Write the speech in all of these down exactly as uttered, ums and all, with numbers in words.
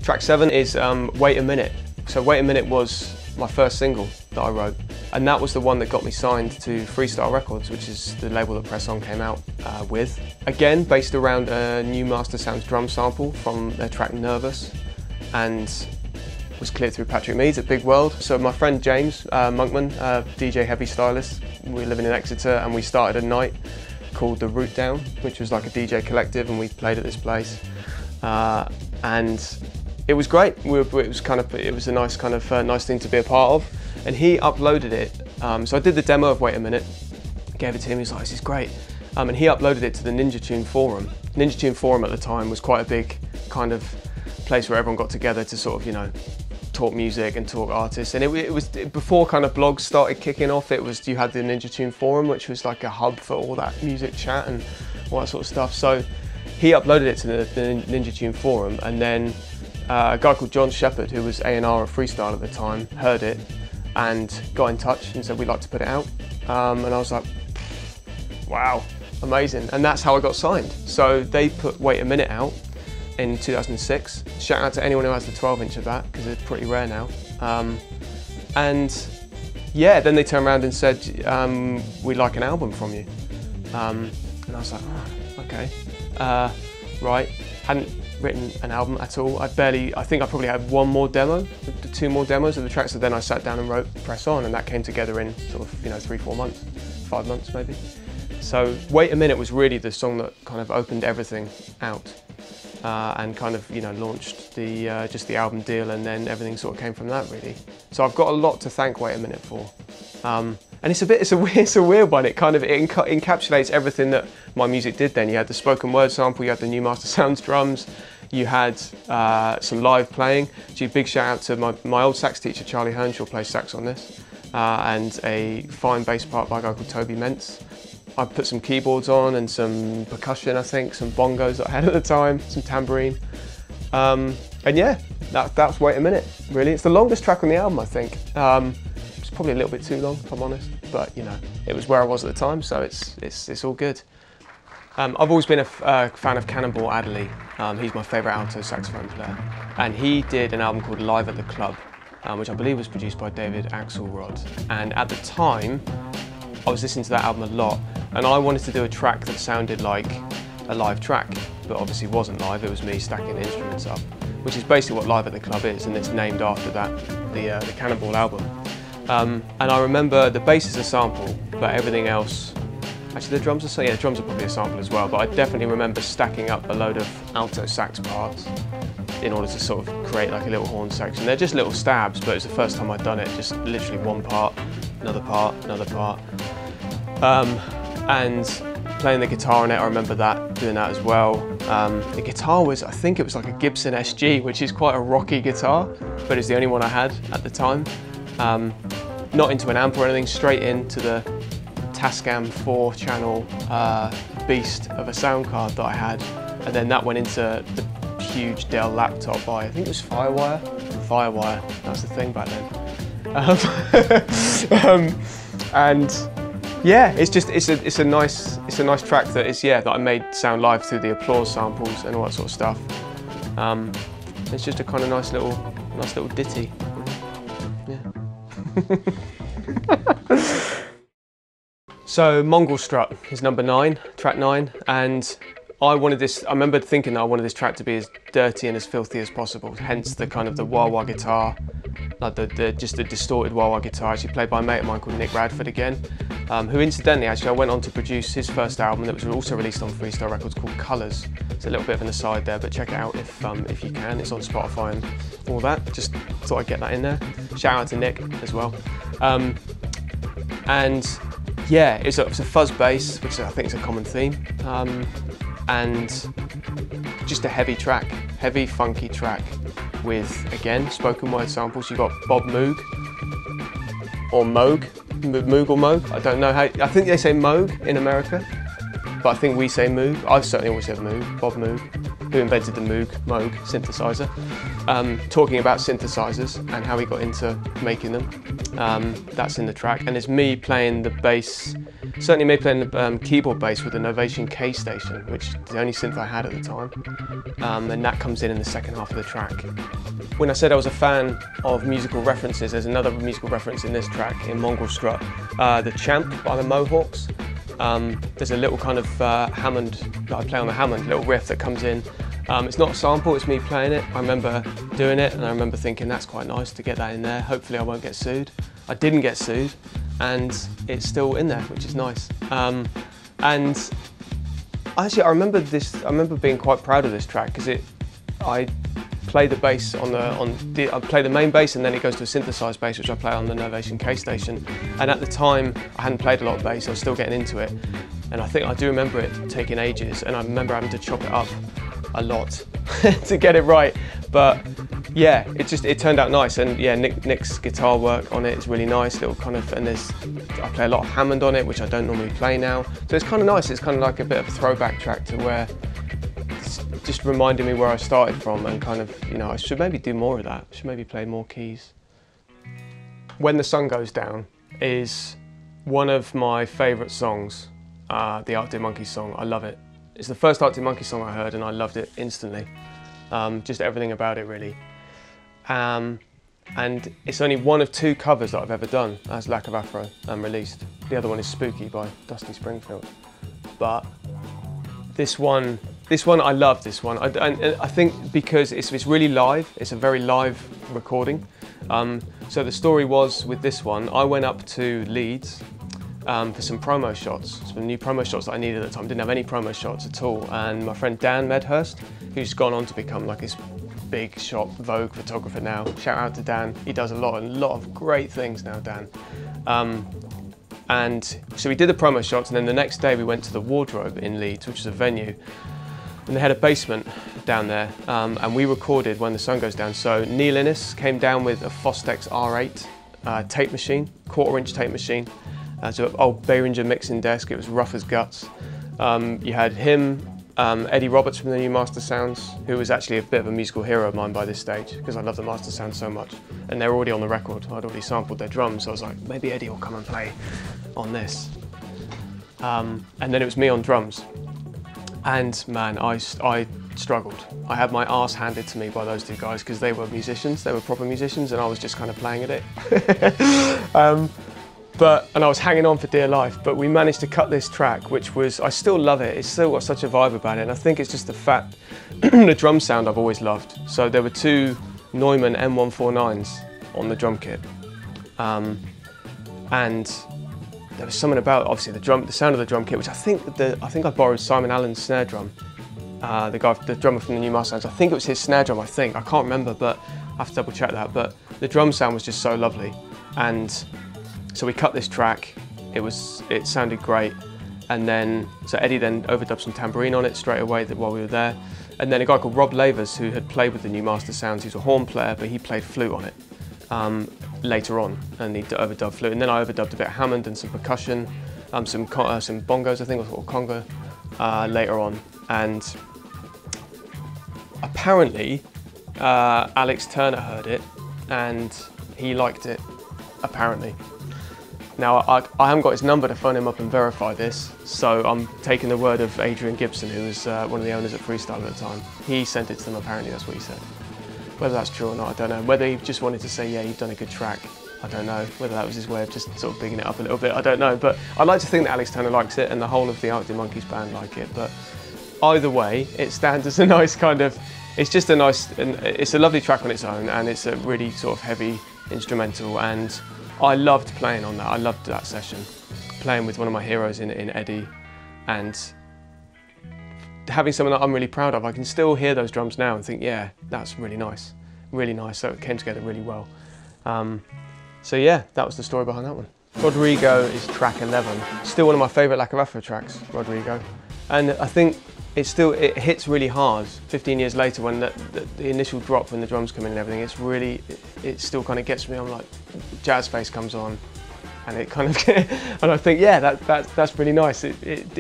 Track seven is um, Wait a Minute. So Wait a Minute was my first single that I wrote, and that was the one that got me signed to Freestyle Records, which is the label that Press On came out uh, with. Again, based around a new Master Sounds drum sample from their track Nervous, and was cleared through Patrick Meads at Big World. So my friend James uh, Monkman, uh, D J heavy stylist, we were living in Exeter, and we started a night called The Root Down, which was like a D J collective, and we played at this place. Uh, and it was great. We were, it was kind of, it was a nice kind of uh, nice thing to be a part of. And he uploaded it. Um, so I did the demo of Wait a Minute, gave it to him. He was like, "This is great," um, and he uploaded it to the Ninja Tune forum. Ninja Tune forum at the time was quite a big kind of place where everyone got together to sort of, you know, talk music and talk artists. And it, it was before kind of blogs started kicking off. It was, you had the Ninja Tune forum, which was like a hub for all that music chat and all that sort of stuff. So he uploaded it to the, the Ninja Tune forum, and then uh, a guy called John Shepherd, who was A and R of Freestyle at the time, heard it and got in touch and said, "We'd like to put it out." Um, and I was like, wow, amazing. And that's how I got signed. So they put Wait a Minute out in two thousand six. Shout out to anyone who has the twelve inch of that, because it's pretty rare now. Um, and yeah, then they turned around and said, um, "We'd like an album from you." Um, and I was like, oh, okay, uh, right. Hadn't written an album at all. I barely, I think I probably had one more demo, the two more demos of the tracks, so then I sat down and wrote Press On, and that came together in sort of, you know, three, four months, five months maybe. So Wait a Minute was really the song that kind of opened everything out. Uh, and kind of, you know, launched the uh, just the album deal, and then everything sort of came from that, really. So I've got a lot to thank Wait a Minute for, um, and it's a bit, it's a weird, it's a weird one. It kind of it enca encapsulates everything that my music did. Then you had the spoken word sample, you had the new Master Sounds drums, you had uh, some live playing. So big shout out to my my old sax teacher Charlie Hearnshaw, plays sax on this, uh, and a fine bass part by a guy called Toby Mentz. I put some keyboards on and some percussion, I think, some bongos that I had at the time, some tambourine. Um, and yeah, that, that's Wait a Minute, really. It's the longest track on the album, I think. Um, it's probably a little bit too long, if I'm honest, but you know, it was where I was at the time, so it's, it's, it's all good. Um, I've always been a f uh, fan of Cannonball Adderley. Um, he's my favourite alto saxophone player. And he did an album called Live at the Club, um, which I believe was produced by David Axelrod. And at the time, I was listening to that album a lot, and I wanted to do a track that sounded like a live track, but obviously wasn't live. It was me stacking the instruments up, which is basically what Live at the Club is, and it's named after that, the, uh, the Cannonball album. Um, and I remember the bass is a sample, but everything else, actually the drums are, yeah, the drums are probably a sample as well, but I definitely remember stacking up a load of alto sax parts in order to sort of create like a little horn section. They're just little stabs, but it's the first time I'd done it, just literally one part, another part, another part. Um, and playing the guitar on it, I remember that, doing that as well. Um, the guitar was, I think it was like a Gibson S G, which is quite a rocky guitar, but it's the only one I had at the time. Um, not into an amp or anything, straight into the Tascam four channel uh, beast of a sound card that I had, and then that went into the huge Dell laptop by, I think it was Firewire? Firewire, that was the thing back then. Um, um, and yeah, it's just it's a it's a nice it's a nice track that is yeah that I made sound live through the applause samples and all that sort of stuff. Um, it's just a kind of nice little nice little ditty. Yeah. So Mongrel Strut is number nine, track nine, and I wanted this. I remember thinking that I wanted this track to be as dirty and as filthy as possible. Hence the kind of the wah wah guitar, like the, the just the distorted wah wah guitar, actually played by a mate of mine called Nick Radford again. Um, who incidentally, actually, I went on to produce his first album that was also released on Freestyle Records called Colours. It's a little bit of an aside there, but check it out if um, if you can. It's on Spotify and all that. Just thought I'd get that in there. Shout out to Nick as well. Um, and yeah, it's a, it's a fuzz bass, which I think is a common theme. Um, and just a heavy track, heavy, funky track with, again, spoken word samples. You've got Bob Moog, or Moog. Moog or Moog, I don't know how, I think they say Moog in America, but I think we say Moog. I've certainly always said Moog, Bob Moog, who invented the Moog, Moog synthesizer, um, talking about synthesizers and how he got into making them. Um, that's in the track, and it's me playing the bass certainly me playing the um, keyboard bass with the Novation K Station, which is the only synth I had at the time, um, and that comes in in the second half of the track. When I said I was a fan of musical references, there's another musical reference in this track, in Mongrel Strut, uh, The Champ by the Mohawks. Um, there's a little kind of uh, Hammond, that I play on the Hammond, little riff that comes in. Um, it's not a sample, it's me playing it. I remember doing it and I remember thinking that's quite nice to get that in there. Hopefully I won't get sued. I didn't get sued and it's still in there, which is nice. Um, and actually I remember this, I remember being quite proud of this track because it, I play the bass on the, on the, I play the main bass and then it goes to a synthesized bass which I play on the Novation K Station. And at the time I hadn't played a lot of bass, I was still getting into it. And I think I do remember it taking ages and I remember having to chop it up a lot to get it right, but yeah, it just it turned out nice. And yeah, Nick, Nick's guitar work on it is really nice, little kind of, and there's I play a lot of Hammond on it, which I don't normally play now, so it's kind of nice. It's kind of like a bit of a throwback track to where it's just reminding me where I started from, and kind of, you know, I should maybe do more of that. I should maybe play more keys. When the Sun Goes Down is one of my favourite songs, uh, the Arctic Monkeys song. I love it. It's the first Arctic Monkeys song I heard and I loved it instantly. Um, just everything about it really. Um, and it's only one of two covers that I've ever done as Lack of Afro and released. The other one is Spooky by Dusty Springfield. But this one, this one I love this one. I, and I think because it's, it's really live, it's a very live recording. Um, so the story was with this one, I went up to Leeds Um, for some promo shots, some new promo shots that I needed at the time. Didn't have any promo shots at all, and my friend Dan Medhurst, who's gone on to become like this big shot Vogue photographer now. Shout out to Dan, he does a lot, a lot of great things now, Dan. Um, and so we did the promo shots, and then the next day we went to the Wardrobe in Leeds, which is a venue, and they had a basement down there, um, and we recorded When the Sun Goes Down. So Neil Innes came down with a Fostex R eight uh, tape machine, quarter inch tape machine. Uh, so an old Behringer mixing desk, it was rough as guts. Um, you had him, um, Eddie Roberts from the new Master Sounds, who was actually a bit of a musical hero of mine by this stage, because I love the Master Sounds so much. And they were already on the record, I'd already sampled their drums, so I was like, maybe Eddie will come and play on this. Um, and then it was me on drums. And man, I, I struggled. I had my arse handed to me by those two guys, because they were musicians, they were proper musicians, and I was just kind of playing at it. um, But, and I was hanging on for dear life, but we managed to cut this track, which was, I still love it, it's still got such a vibe about it, and I think it's just the fact, the drum sound I've always loved. So there were two Neumann M one forty-nines on the drum kit, um, and there was something about, obviously, the drum, the sound of the drum kit, which I think, the, I think I borrowed Simon Allen's snare drum, uh, the guy, the drummer from the new Master Sounds. I think it was his snare drum, I think, I can't remember, but I have to double check that, but the drum sound was just so lovely. And so we cut this track, it was, it sounded great, and then, so Eddie then overdubbed some tambourine on it straight away while we were there, and then a guy called Rob Lavers, who had played with the new Master Sounds, he's a horn player, but he played flute on it um, later on, and he overdubbed flute, and then I overdubbed a bit of Hammond and some percussion, um, some, uh, some bongos I think, or conga uh, later on, and apparently uh, Alex Turner heard it, and he liked it, apparently. Now, I, I haven't got his number to phone him up and verify this, so I'm taking the word of Adrian Gibson, who was uh, one of the owners at Freestyle at the time. He sent it to them, apparently, that's what he said. Whether that's true or not, I don't know. Whether he just wanted to say, yeah, you've done a good track, I don't know. Whether that was his way of just sort of bigging it up a little bit, I don't know. But I'd like to think that Alex Turner likes it and the whole of the Arctic Monkeys band like it. But either way, it stands as a nice kind of, it's just a nice, it's a lovely track on its own, and it's a really sort of heavy instrumental, and I loved playing on that. I loved that session, playing with one of my heroes in, in Eddie, and having something that I'm really proud of. I can still hear those drums now and think, yeah, that's really nice, really nice. So it came together really well. Um, so yeah, that was the story behind that one. Rodrigo is track eleven. Still one of my favourite Lack of Afro tracks, Rodrigo. And I think it still, it hits really hard fifteen years later when the, the, the initial drop when the drums come in and everything, it's really, it, it still kind of gets me. I'm like, Jazz Face comes on and it kind of, and I think, yeah, that, that, that's really nice. It, it, it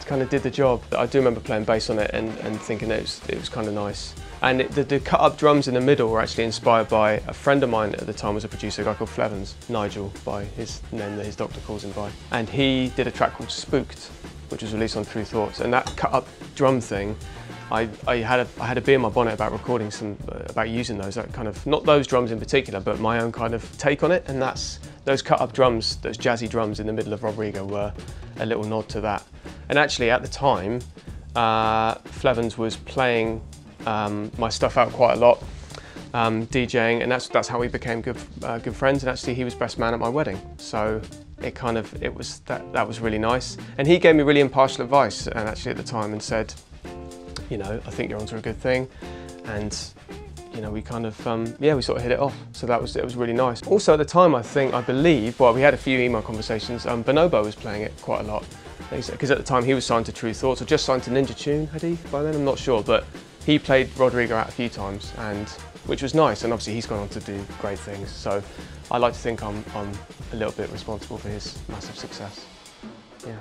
kind of did the job. I do remember playing bass on it and, and thinking it was, it was kind of nice. And it, the, the cut-up drums in the middle were actually inspired by a friend of mine at the time, was a producer, a guy called Flevens, Nigel, by his name that his doctor calls him by. And he did a track called Spooked, which was released on True Thoughts. And that cut-up drum thing, I, I, had a, I had a bee in my bonnet about recording some, uh, about using those, that kind of, not those drums in particular, but my own kind of take on it. And that's, those cut-up drums, those jazzy drums in the middle of Rodrigo were a little nod to that. And actually at the time, uh, Flevens was playing um, my stuff out quite a lot, um, DJing, and that's, that's how we became good, uh, good friends. And actually he was best man at my wedding. So it kind of, it was, that, that was really nice. And he gave me really impartial advice, and actually at the time, and said, you know, I think you're onto a good thing. And you know, we kind of, um, yeah, we sort of hit it off. So that was, it was really nice. Also at the time, I think, I believe, well, we had a few email conversations, um, Bonobo was playing it quite a lot. Because at the time he was signed to True Thoughts, or just signed to Ninja Tune, had he, by then? I'm not sure, but he played Rodrigo out a few times, and which was nice, and obviously he's gone on to do great things. So I like to think I'm, I'm a little bit responsible for his massive success. Yeah.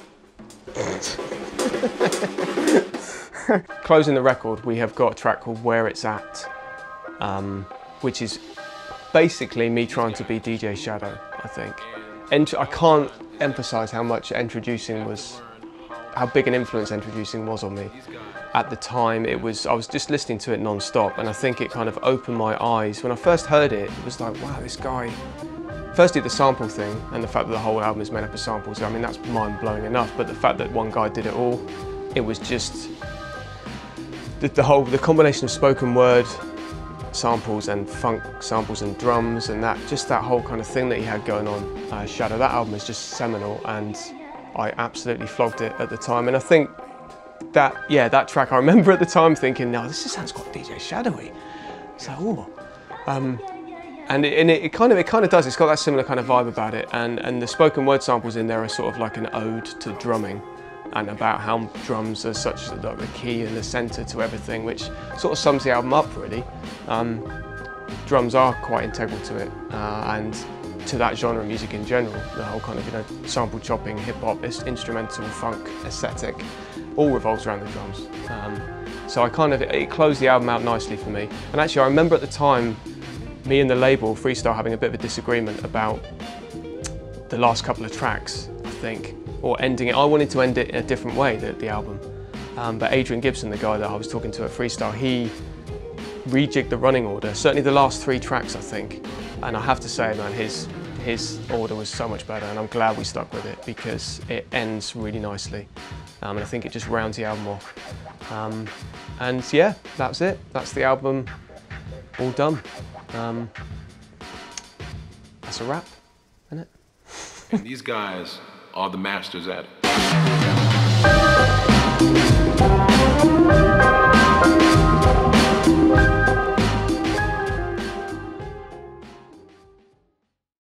Closing the record, we have got a track called Where It's At, um, which is basically me trying to be D J Shadow, I think. And I can't emphasize how much introducing was, how big an influence introducing was on me. At the time, it was, I was just listening to it non-stop, and I think it kind of opened my eyes. When I first heard it, it was like, wow, this guy, firstly the sample thing, and the fact that the whole album is made up of samples, I mean, that's mind-blowing enough, but the fact that one guy did it all, it was just, the, the whole, the combination of spoken word samples and funk samples and drums, and that, just that whole kind of thing that he had going on, uh, Shadow, that album is just seminal, and I absolutely flogged it at the time. And I think that, yeah, that track, I remember at the time thinking, no, this just sounds quite D J Shadowy. So, ooh. Um, and it, and it, it kind of, it kind of does. It's got that similar kind of vibe about it, and and the spoken word samples in there are sort of like an ode to drumming, and about how drums are such like the key and the centre to everything, which sort of sums the album up really. Um, drums are quite integral to it, uh, and to that genre of music in general. The whole kind of, you know, sample chopping, hip hop, instrumental, funk, aesthetic, all revolves around the drums. Um, so I kind of, it closed the album out nicely for me. And actually I remember at the time, me and the label, Freestyle, having a bit of a disagreement about the last couple of tracks, I think, or ending it. I wanted to end it in a different way, the, the album. Um, but Adrian Gibson, the guy that I was talking to at Freestyle, he rejigged the running order, certainly the last three tracks, I think. And I have to say, man, his, his order was so much better, and I'm glad we stuck with it because it ends really nicely. Um, and I think it just rounds the album off. Um, and yeah, that's it. That's the album all done. Um, that's a wrap, isn't it? And these guys are the masters at it.